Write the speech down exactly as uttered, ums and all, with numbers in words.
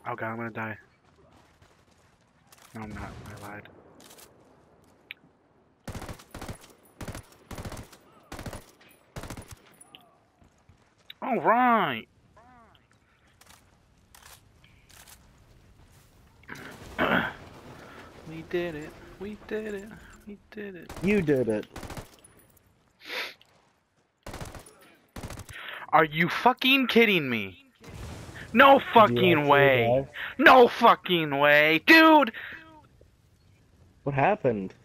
Oh god, I'm gonna die. No, I'm not. I lied. Alright! We did it. We did it. We did it. You did it. Are you fucking kidding me? No fucking way! Die? No fucking way! Dude! What happened?